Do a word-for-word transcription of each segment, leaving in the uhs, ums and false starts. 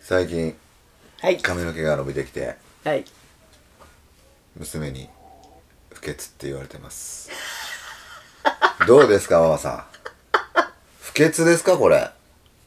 最近はい髪の毛が伸びてきてはい娘に不潔って言われてますどうですかママさん、不潔ですかこれ。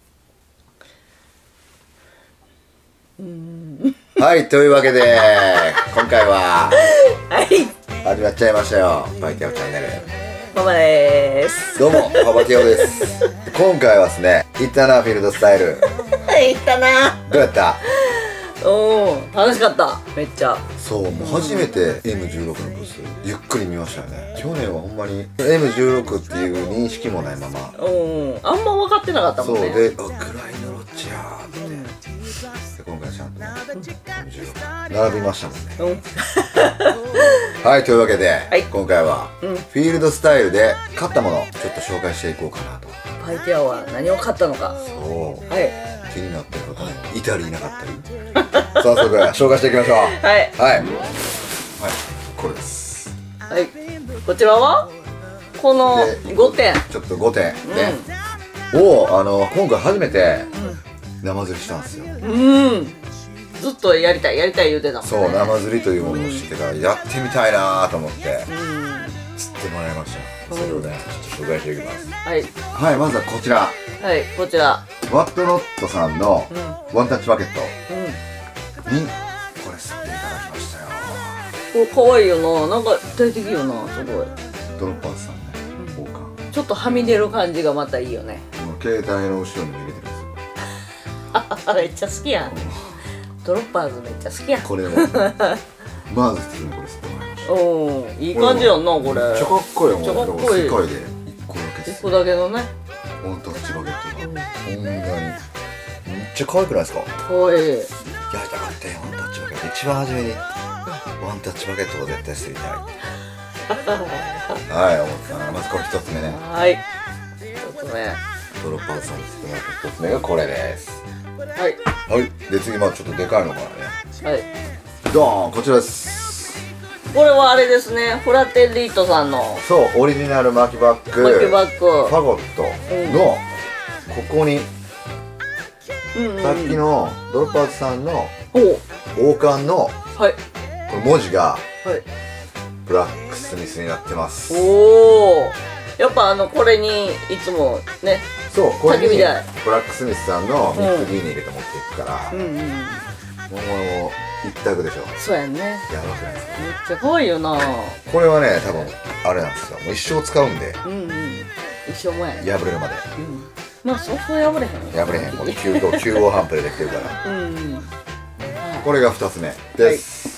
うーんはいというわけで今回ははい始まっちゃいましたよパイティオチャンネル。 ママでーす。 どうもパパティオです今回はですねイッターナーフィールドスタイルはい行ったな。 どうやった？ おー楽しかっためっちゃ。 そうもう初めて エムじゅうろく のブースゆっくり見ましたよね。去年はほんまに エムじゅうろく っていう認識もないままうんあんま分かってなかったもんね。 そうで、あ、グライのロッチやーって、うん、で今回ちゃんと、ね、エムじゅうろく 並びましたもんね、うん、はいというわけで、はい、今回は、うん、フィールドスタイルで買ったものちょっと紹介していこうかなと。 パイティアは何を買ったのか。 そうはい気になってる方もいたりいなかったり早速紹介していきましょう。はいはい、 はい、これです。 はい、こちらはこのごてんちょっとごてんね、うん、をあの今回初めて生釣りしたんですよ。うんずっとやりたいやりたい言うてたもんね。 そう生釣りというものを知ってからやってみたいなと思って、うん、釣ってもらいました。それをねちょっと紹介していきます。はい、はい、まずはこちら。はい、 こちらワットノットさんのワンタッチバケットにこれ吸っていただきましたよ。 お、かわいいよな。なんか大的よな、すごい。 ドロッパーズさんね、王冠ちょっとはみ出る感じがまたいいよね。 この携帯の後ろに入れてるんですよ。 あ、めっちゃ好きやん。ドロッパーズめっちゃ好きやん。 これをまず普通にこれ吸ってもらいました。 おー、いい感じやんな、これ。 めっちゃかっこいいよ。 めっちゃかっこいい。 世界でいっこだけいっこだけのねワンタッチバケットがこんなにめっちゃ可愛くないですか？ かわいい。やりたかったよワンタッチバケット。一番初めにワンタッチバケットを絶対吸いたいはい思ったな。まずこれ一つ目ね。はい一つ目ドロッパーズさんですけど一つ目がこれです。はいはいで次まあちょっとでかいのからね。はいドーンこちらです。 これはあれですねフラテリートさんのそうオリジナル巻きバッグ巻きバッグファゴットのここにさっきのドロッパーズさんの王冠のこれ文字がブラックスミスになってます。おおやっぱあのこれにいつもねそうこれにブラックスミスさんのミック D に入れて持っていくからもうもう一択でしょ。 そうやんね。やばくないですか？ めっちゃ可愛いよな。 これはね多分あれなんですよもう一生使うんで。 うんうん一生もやね破れるまで。 まあそうそう破れへん破れへんこれきゅう号きゅう号半プでできてるからうんこれがふたつめです。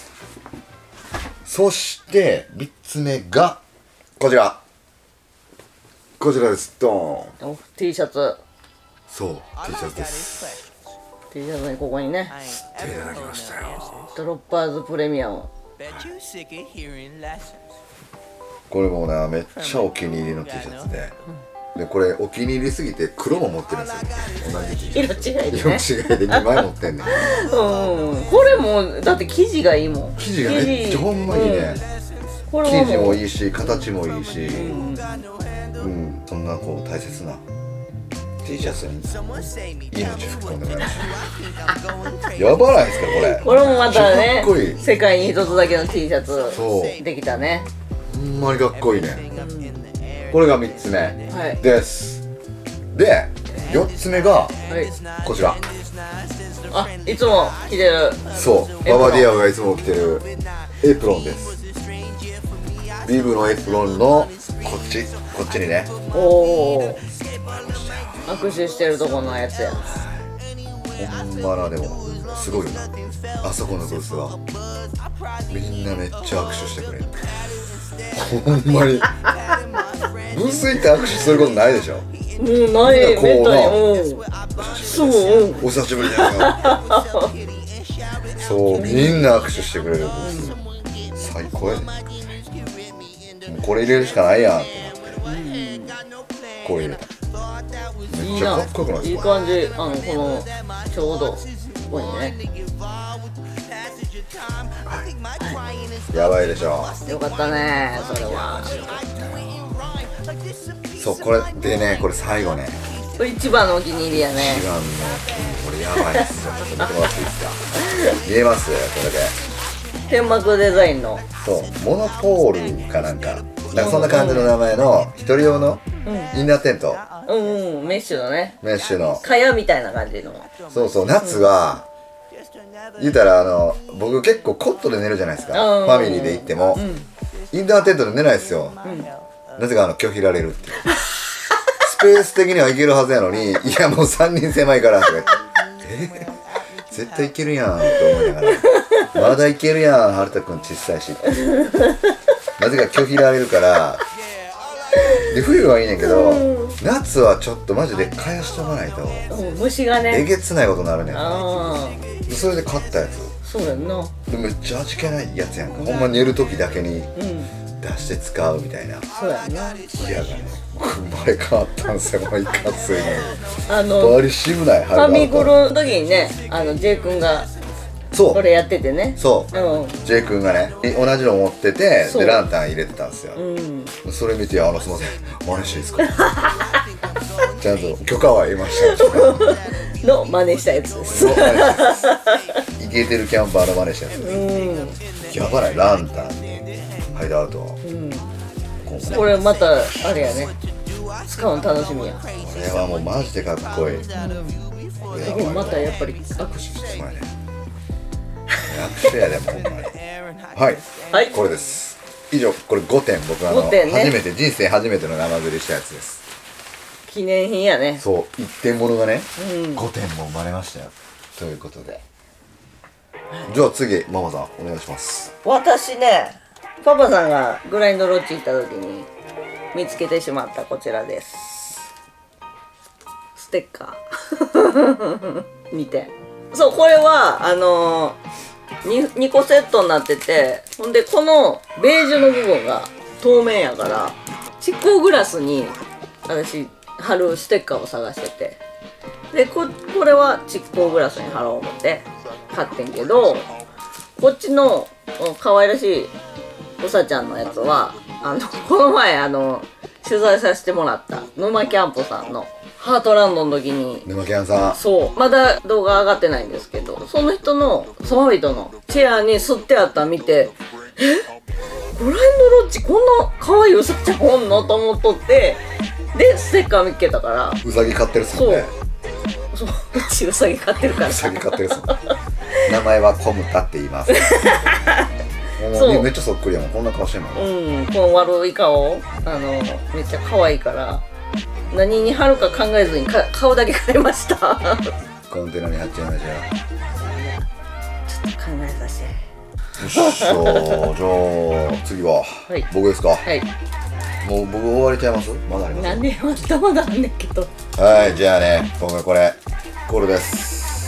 そしてみっつめがこちらこちらです。ドーン T シャツ。 そう T シャツです。 T シャツにここにね吸っていただきましたよ。 ドロッパーズプレミアム、はい、これもねめっちゃお気に入りの T シャツで、うん、でこれお気に入りすぎて黒も持ってるんですよ。同じ T シャツ色違いで、ね、 色違いでにまい持ってんねんうんこれもだって生地がいいもん。 生地がめっちゃほんまいいね、うん、生地もいいし形もいいし、うん、うん、そんなこう大切なT シャツに命吹き込んでもらいましたやばないですかこれ。 これもまたね世界に一つだけの T シャツできたね。 ほんまにかっこいいね、うん、これがみっつめ、はい、ですでよっつめが、はい、こちらあいつも着てるそうババディアがいつも着てるエプロンです。ビブのエプロンのこっちこっちにねおお握手してるとこのやつや。 ほんまなでもすごいよなあそこのブースはみんなめっちゃ握手してくれるほんまにブース行って握手することないでしょ。もうないめったにそうお久しぶりだよそうみんな握手してくれるブース最高やね。もうこれ入れるしかないやんってなってこれ入れた。めっちゃかっこよくないですか？ いい感じ。あのこのちょうどここにね、 はい、やばいでしょ。 よかったねそれは。 そうこれでねこれ最後ねこれ一番のお気に入りやね。 一番のこれやばいっすよ。ちょっと見てもらっていいですか。見えますこれだけ。 天幕デザインの。 そうモノポールかなんかなんかそんな感じの名前の一人用のインナーテント、 うんうんメッシュのね。 メッシュの。 蚊帳みたいな感じの。 そうそう夏は、うん、言うたらあの僕結構コットで寝るじゃないですか、ファミリーで行っても、うん、インナーテントで寝ないですよ、うん、なぜかあの拒否られるっていうスペース的にはいけるはずやのにいやもうさんにん狭いからとか言ってえー、絶対いけるやんと思いながらまだいけるやん春田君小さいしってなぜか拒否られるからで冬はいいねんけど、うん、夏はちょっとマジで蚊帳しとかないと、 うん、虫がねえげつないことになるねん。あそれで買ったやつ。 そうやんな。 でめっちゃ味気ないやつやんか、うん、ほんま寝る時だけに出して使うみたいな、うん、 そうやんな。 いやがね生まれ変わったんすよもういかついのあのバリ渋ないファミコロの時にねあの J 君がそうこれやっててね。 そう、うん、J 君がね同じの持っててでランタン入れてたんですよ、うん、それ見て「あのすいません真似していいですか?」ちゃんと許可は得ましたの真似したやつです。 イケてるキャンパーの真似したやつです、うん、やばないランタンハイドアウト、うん、 これまたあれやね使うの楽しみや。これはもうマジでかっこいい、うん、 でもまたやっぱり握手してそうやね握手やでもほんまにはい、はい、これです。以上これごてん僕あの、ね、初めて人生初めての生釣りしたやつです。 記念品やね。 そういってんものがね、うん、ごてんも生まれましたよということで、じゃあ次ママさんお願いします。 私ねパパさんがグラインドロッジ行った時に見つけてしまったこちらです。ステッカーにてん。そうこれはあのー、に, にこセットになってて、ほんでこのベージュの部分が透明やから蓄光グラスに私貼るステッカーを探してて、で こ, これは蓄光グラスに貼ろう思って買ってんけど、こっちの可愛らしいうさちゃんのやつはあのこの前あの取材させてもらった沼キャンプさんのハートランドの時に沼キャンさん、 そうまだ動画上がってないんですけど、その人のソファビトのチェアに吸ってあったの見て、えグラインドロッジこんな可愛いうさちゃんおんのと思っとって、でステッカー見つけたから。 うさぎ飼ってるっすもんね。 そうそううちうさぎ飼ってるから。 うさぎ飼ってるっすもん名前はコムタって言いますそうめっちゃそっくりやもんこんな顔してんの。 うんこの悪い顔あのめっちゃ可愛いから何に貼るか考えずにか顔だけ変えましたコンテナに貼っちゃいましょう。ちょっと考えさせて。 よっしゃじゃあ次は、はい、僕ですか。 はいもう僕終わりちゃいます？まだあります？ なんでまだまだあんねんけど。 はいじゃあね僕はこれこれです。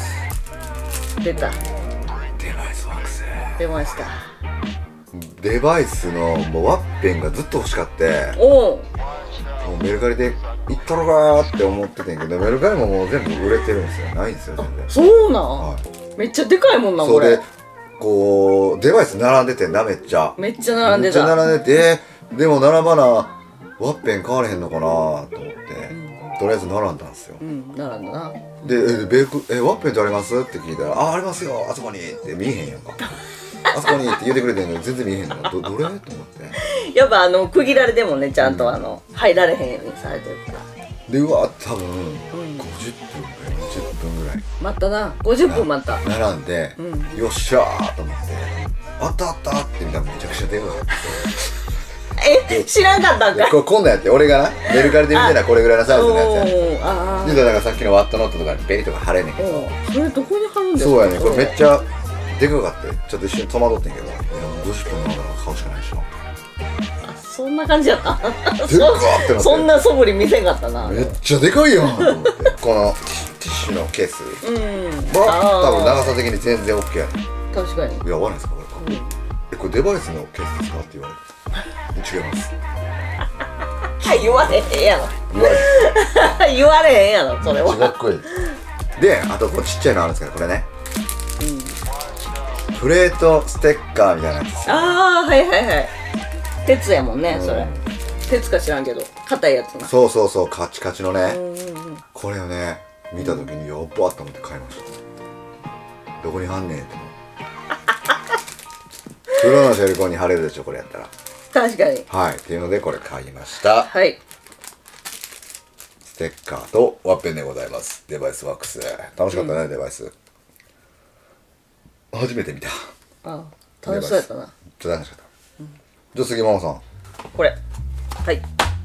出たデバイスワークス出ました。 デバイスのもうワッペンがずっと欲しかっておもうメルカリで行ったろかーって思っててんけど、メルカリももう全部売れてるんですよ。ないんですよ全然。 そうなん、はい、めっちゃでかいもんなこれ。そうでこうデバイス並んでてんなめっちゃめっちゃ並んでた。 めっちゃ並んでてでも並ばなワッペン買われへんのかなと思って、うん、とりあえず並んだんですよ。 うん並んだな。 でえベークえワッペンってありますって聞いたらあありますよあそこにって見えへんやんかあそこにって言ってくれてんのに全然見えへんの。 ど, どれと思ってやっぱあの区切られてもねちゃんとあの、うん、入られへんようにされてるから。 でうわ多分、うん、ごじゅっぷんぐらいにじゅっぷんぐらい待ったな。ごじゅっぷん待った並んで、うん、よっしゃーと思ってあったあったって見たらめちゃくちゃ出るわえ知らんかったんかい。 こ今度やって俺がなメルカリで見てたらこれぐらいのサイズのやつやねん。 ああ実はなんかさっきのワットノットとかにベリとか貼れんねんけどそれどこに貼るんですか。 そうやねこれめっちゃでかかってちょっと一瞬戸惑ってんけどいやもうごじゅっぷんの顔しかないでしょ。 そんな感じやった。 でかってなってそんな素振り見せんかったな。 めっちゃでかいやんと思ってこのティッシュのケースは多分長さ的に全然 OK やねん。 確かにいや合わないですかこれ、うん、えこれデバイスのケースですかって言われて違います言われへんやろ言われ言われへんやろそれは。 かっこいいであとこうちっちゃいのあるんですけどこれね、うん、プレートステッカーみたいなやつですよ、ね、 ああはいはいはい鉄やもんね、うん、それ鉄か知らんけど硬いやつな。 そうそうそう、カチカチのね、 うんうんうん。 これをね見た時にやっばーと思って買いました。どこに貼んねんって黒のシェルコンに貼れるでしょこれやったら。 確かに。 はいっていうのでこれ買いました。 はい。 ステッカーとワッペンでございます。デバイスワックス楽しかったね、うん、デバイス初めて見た。 ああ楽しそうやったな。 ちょっと楽しかった、うん、じゃあ杉ママさんこれはい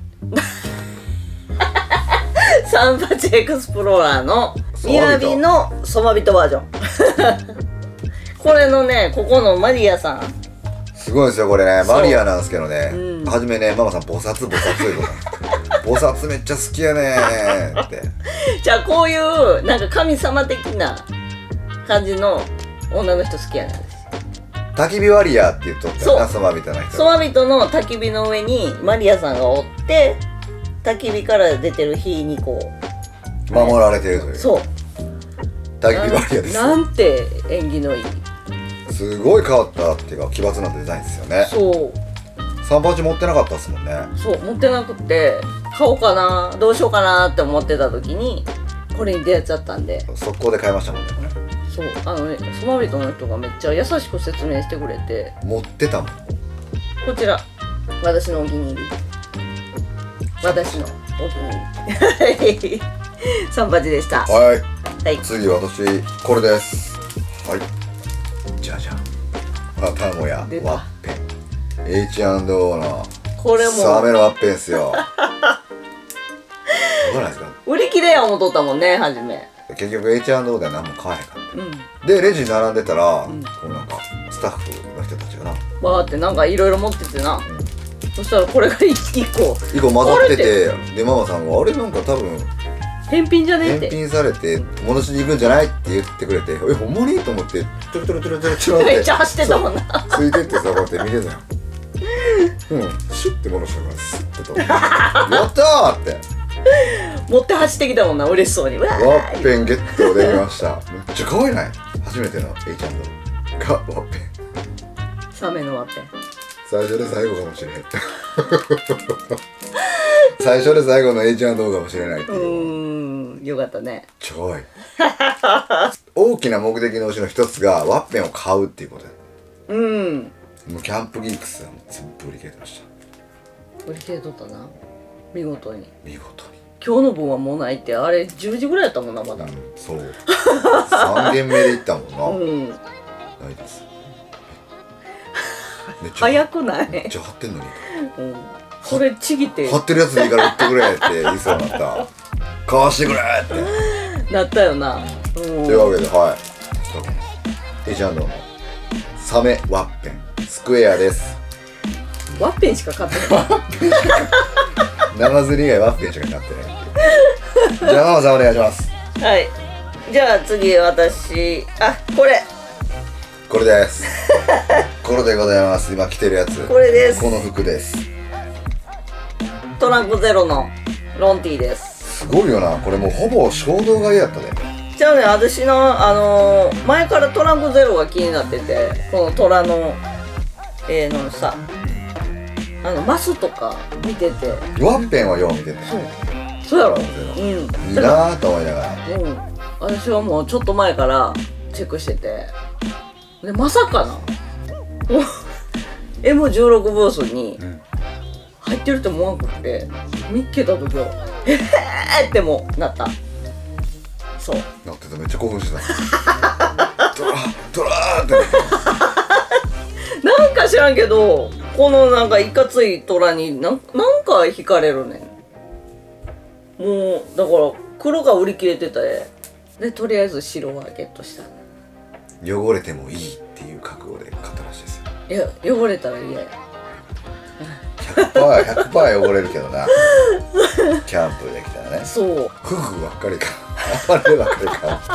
サンパチエクスプローラーのみやびのそば人バージョンこれのねここのマリアさんすごいですよこれね。マリアなんですけどね、うん、初めねママさん菩薩菩薩いうこと菩薩めっちゃ好きやねーってじゃあこういうなんか神様的な感じの女の人好きやねん。 焚き火ワリアーって言っとったよな、そば人の人。 そば人の焚き火の上にマリアさんがおって焚き火から出てる火にこう守られてるという。 そう焚き火ワリアです。 なんて縁起のいい。 すごい変わったっていうか奇抜なデザインですよね。 そうサンパチ持ってなかったですもんね。 そう持ってなくて買おうかなどうしようかなって思ってた時にこれに出会っちゃったんで速攻で買いましたもんねこれ。 そうあのねそば人の人がめっちゃ優しく説明してくれて持ってたもん。 こちら私のお気に入り私のお気に入りサンパチでした。 はい、 はい、 次私これです。はいじゃじゃんまたもやワッペン エイチアンドオー のこれもサメのワッペンっすよ。わからないですか。 売り切れや思っとったもんね初め。 結局 エイチアンドオー では何も買えへんかった、 うん、 でレジ並んでたら、うん、こうなんかスタッフの人たちがなバーってなんかいろいろ持っててな、うん、そしたらこれがいっこいっこ混ざっててでママさんが「あれなんか多分返品じゃねえ」って返品されて戻しに行くんじゃないって言ってくれて「えほんまに?」と思ってちょろちょろちょろちょろちょろってめっちゃ走ってたもんなついてってさこうやって見てたようんシュッて戻したからスッてとやったーって持って走ってきたもんな嬉しそうに。 ワッペンゲットできました。めっちゃ可愛いない初めての エイチアンドがワッペンサメのワッペン最初で最後かもしれへん最初で最後の エイチアンドオー かもしれないっていう。うーんよかったね。 ちょい大きな目的のうちの一つがワッペンを買うっていうことでうんもうキャンプギークスはもう全部売り切れてました。 売り切れとったな見事に見事に今日の分はもうないってあれじゅうじぐらいやったもんなまだ、うん、 そうさん軒目で行ったもんな、うん、ないですめっちゃ早くないめっちゃ貼ってんのに、 うん、これちぎって貼ってるやつでいいから売ってくれって言いそうになった買わしてくれってなったよな、うん、 というわけではいエイチアンドオー のサメワッペンスクエアです。 ワッペンしか買ってない生釣り以外ワッペンしか買ってないじゃあママさんお願いします。 はいじゃあ次私あこれこれですこれでございます。今着てるやつこれです。 この服です。 トランクゼロのロンティーです。 すごいよなこれもうほぼ衝動買いやったね。 じゃあね私のあのー、前からトランクゼロが気になっててこのトラのえー、のさあのマスとか見ててワッペンはよう見ててそうそうやろうんいいなと思いながらうん私はもうちょっと前からチェックしててでまさかなエムじゅうろく ブースに入ってると思わんくって見っけた時はえーってもうなったそうなってためっちゃ興奮してたトラトラーってなんか知らんけどこのなんかいかつい虎にな ん, なんか惹かれるねん。もうだから黒が売り切れててでとりあえず白はゲットした。 汚れてもいいっていう覚悟で買ったらしいですよ。 いや汚れたら嫌やひゃくパーセント ひゃくパーセント 汚れるけどなキャンプできたらね。 そうフグばっかりかあればっかりか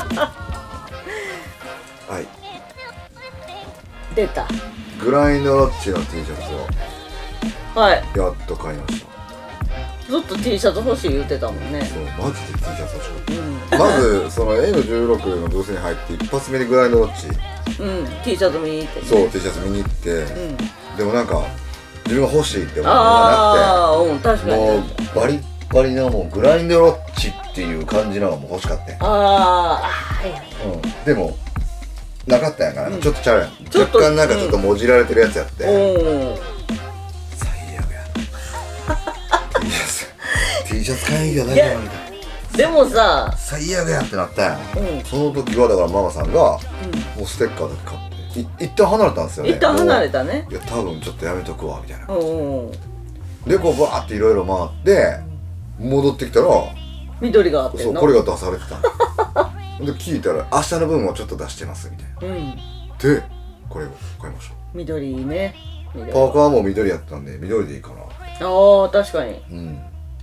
はい出たグラインドロッチの T シャツをはいやっと買いました。 ずっと T シャツ欲しい言ってたもんね。 そうマジで T シャツ欲しかった、うん、まずその エムじゅうろく のブースに入って一発目にグラインドロッチうん T シャツ見に行って、ね、 そう T シャツ見に行って、うん、でもなんか自分が欲しいって思うのああ、うん、確かに。 じゃなくて、もうバリッバリなもうグラインドロッチっていう感じのがもう欲しかったん。 ああ、はいはい。 うん、でもなかったんやから、 うんちょっとちゃうやん。 ちょっと若干なんかちょっともじられてるやつやって、 おお。 最悪やT シャツ T シャツ買えんけど大丈夫みたいな。 でもさ、 最悪やってなったやん、 うん、 その時はだからママさんが、もうステッカーだけ買ってい一旦離れたんですよね。 一旦離れたね。 いや多分ちょっとやめとくわみたいな。 おお。 でこうバーっていろいろ回って戻ってきたら、 緑があってんの。 そうこれが出されてたので聞いたら明日の分もちょっと出してますみたいな。 うん。 でこれを買いましょ緑ね。緑う。パーカーも緑やったんで緑でいいかな。 ああ、確かに。 うん。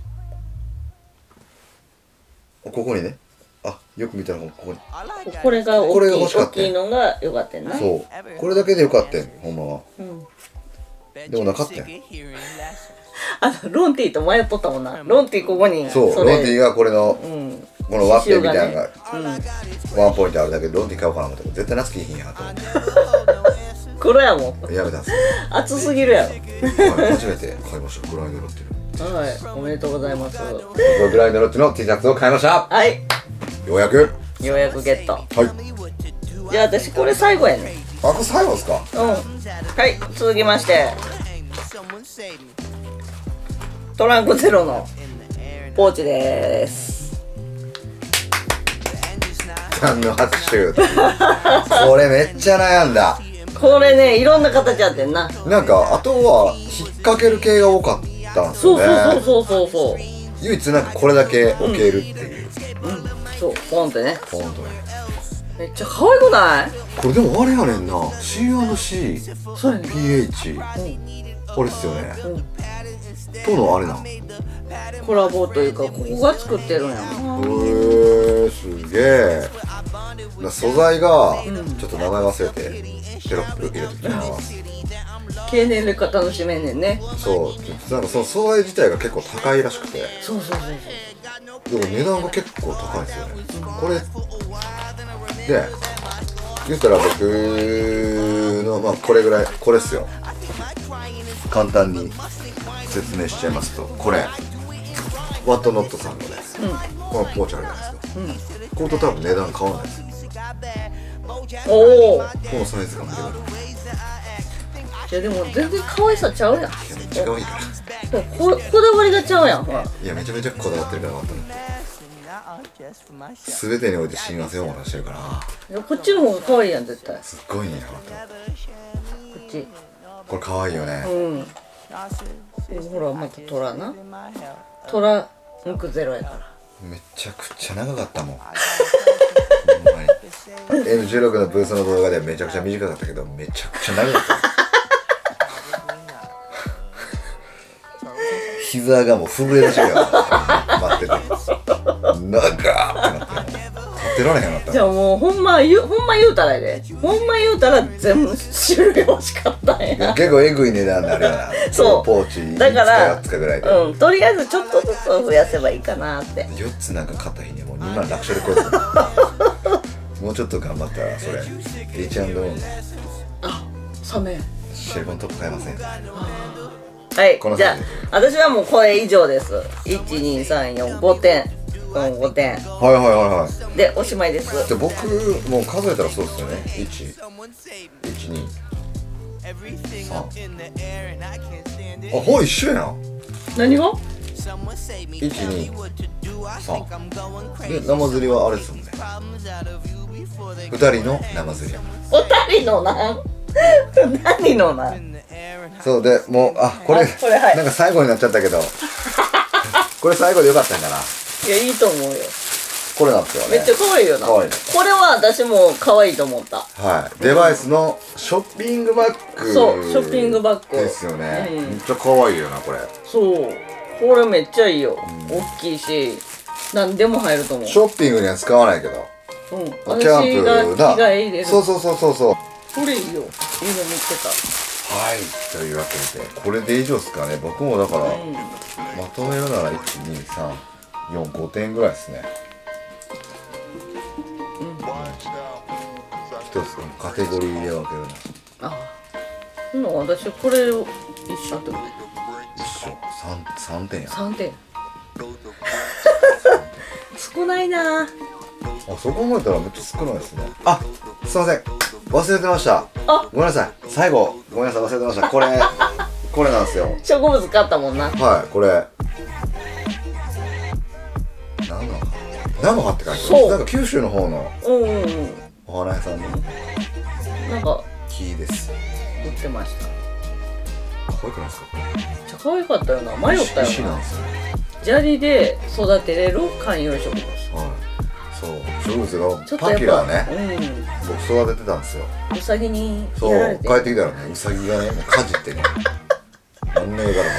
ここにね、あ、よく見たらここに。 これがこれが大きい欲しかった大きいのが良かったんな。 そう。これだけでよかったん、ほんまは。 うん。 でもなかったん。 あのロンティーと迷っとったもんな。ロンティーここに。 そう、ロンティーがこれの、 うん。 このワッペンみたいなのが、 うん。 ワンポイントあるだけでロンティー買おうかなと思ったけど、絶対夏着いひんやと思っ黒やもん。 て。やめたんですよ。 暑すぎるやろ。 はい、初めて買いました、グラインドロッティの。 はい、おめでとうございます。 僕はグラインドロッティの T シャツを買いました。 はい、 ようやく。 ようやくゲット。 はい。 じゃあ私これ最後やね。 あ、これ最後ですか。 うん。はい、続きまして。トランクゼロのポーチです。 何の拍手。これめっちゃ悩んだ。 これね、いろんな形あってんな。 なんかあとは引っ掛ける系が多かったんですよね。 そうそうそうそうそう。 唯一なんかこれだけ置けるっていう。 うん、うん、そう、ポンってね。 ポンとね。 めっちゃ可愛くない？ これでもあれやねんな。シーアンドシー、 そうやね。 ピーエイチ、 うん、 あれっすよね。 うん。 とのあれなん。 コラボというか、ここが作ってるんやな。 へー、すげえ。な素材がちょっと名前忘れてテロップ入れてきたな。 経年劣化楽しめんねんね。 そう、なんかその素材自体が結構高いらしくて、 そうそうそうでも値段が結構高いんですよね。これで言ったら僕のまあこれぐらい、これっすよ。簡単に説明しちゃいますと、これワットノットさんのね、 そう。 このポーチあるじゃないですか。 うん。うん。 これと多分値段変わらないですよ。 おお。 このサイズ感見てください。 いやでも全然可愛さちゃうやん。 いやめっちゃ可愛いから。 ここだわりがちゃうやん。ほら。 いやめちゃめちゃこだわってるから、ワットノット。全てにおいて親和性を持たしてるから。 いやこっちの方が可愛いやん絶対。 すっごいね、ワットノッこっち。 ト。これ可愛いよね。 うん。ほらまたトラな。トランクゼロやから。 めちゃくちゃ長かったもん。ほんまに エムじゅうろく のブースの動画ではめちゃくちゃ短かったけど、めちゃくちゃ長かった。膝がもう震えるしが待ってて、長ーってなって立ってられへんかった。 じゃあもうほんま言うほんま言うたらやで。ほんま言うたら全部種類欲しかったんや。 いや結構エグい値段になるよな。 そうポーチみっつかだからよっつかぐらいで、 うん、とりあえずちょっとずつ増やせばいいかなって。 よっつなんか買った日にはもうにまん楽勝で超えてる。もうちょっと頑張ったらそれ エイチアンドオー のあ、サメ。 シェルボントップ買えません。 はいこの、 じゃあサイズ私はもうこれ以上です。いち、に、さん、よん、ごてん。うん、ごてんはいはいはいはい。 でおしまいです。 で僕もう数えたらそうですよね。いち、いち、に、さん。あ、ほぼ一緒やな。 何が？ いち、に、さん。で、生釣りはあれですもんね。ふたりの生釣りやもん。 お二人のなん何のなんそうで、もう、あ、これ、 あこれはいなんか最後になっちゃったけど、これ最後でよかったんかな。 いや、いいと思うよ。 これなんですよね。 めっちゃ可愛いよな。 可愛いね。 これは私も可愛いと思った。 はい。デバイスのショッピングバッグ。 そう、ショッピングバッグですよね。 うんめっちゃ可愛いよな、これ。 そう、これめっちゃいいよ。大きいし何でも入ると思う。 ショッピングには使わないけど。 うん、 キ私ャンプがだ。 着替え入れる。 そうそうそうそうそう。 これいいよ。いいの見つけはい。というわけで、これで以上ですかね。僕もだから、 た。うん。 まとめるならいち、に、さん、よん、ごてんぐらいですね。 うん、 一つカテゴリーで分けるな。 あうん、私これを一緒ってこと。 一緒。三三点や。 三点。少ないな。 あ、そう考えたらめっちゃ少ないですね。あ、すいません。忘れてました。 あ、 ごめんなさい。最後ごめんなさい、忘れてました。これこれなんですよ。 植物買ったもんな。 はい、これ。何の葉？菜の葉って書いてある。なんか九州の方のうんうんうん。 お花屋さんのなんか木です。 売ってました。 可愛くないですかこれ？ めっちゃ可愛かったよな。迷ったよな。 石なんですよ。 砂利で育てれる観葉植物。 はい。そう、植物がちょっとパキラーやっぱね。僕育ててたんですよ。 うん。うさぎにそう、 やられて。 帰ってきたらね、ウサギがね、もうかじってね。あんな上から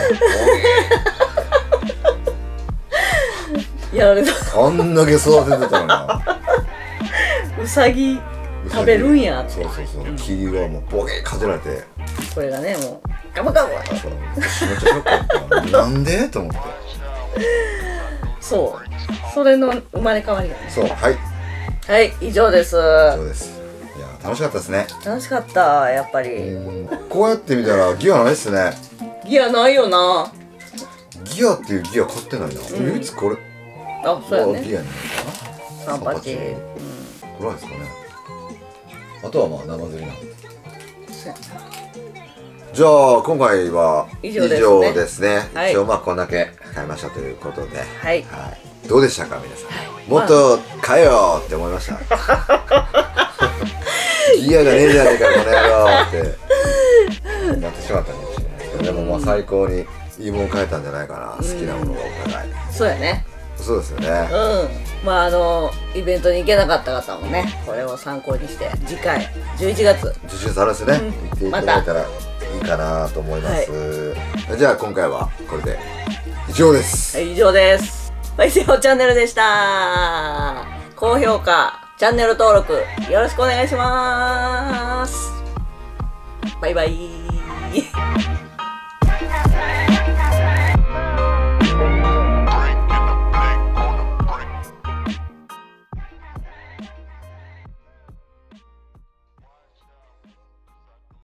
やられた。 もう、あんだけ育ててたのな。 うさぎ食べるんやって。 そうそうそう。霧がもうボケーかじられて。 これがね、もうガブガブ。 そう、めっちゃショックだった。なんでと思って。 そう。それの生まれ変わりがね。 そう、はい。 はい、以上です。 そうです。いや、楽しかったですね。 楽しかった、やっぱり。 こうやって見たらギアないっすね。 ギアないよな。 ギアっていうギア買ってないな。唯一これ。 あ、そうやね。 ギアになるかな。 三八。うん。 ぐらいですかね。あとはまあ生釣りなんで。じゃあ今回は以上ですね。 はい、 一応まあこんだけ買いましたということで、 はい、 はい、どうでしたか皆さん。はい、もっと買えよって思いました。ギアがねえじゃねえかこの野郎ってなってしまったかもしれないですけど、でもまあ最高にいいもの買えたんじゃないかな。好きなものがお互い。 そうやね。 そうですよね。 うん。まああのイベントに行けなかった方もね、これを参考にして次回じゅういちがつじゅういちがつあるんですね、うん、行っていただいたらいいかなと思います、はい、じゃあ今回はこれで以上です。 はい、以上です。はい、セオチャンネルでした。高評価、チャンネル登録よろしくお願いします。バイバイ。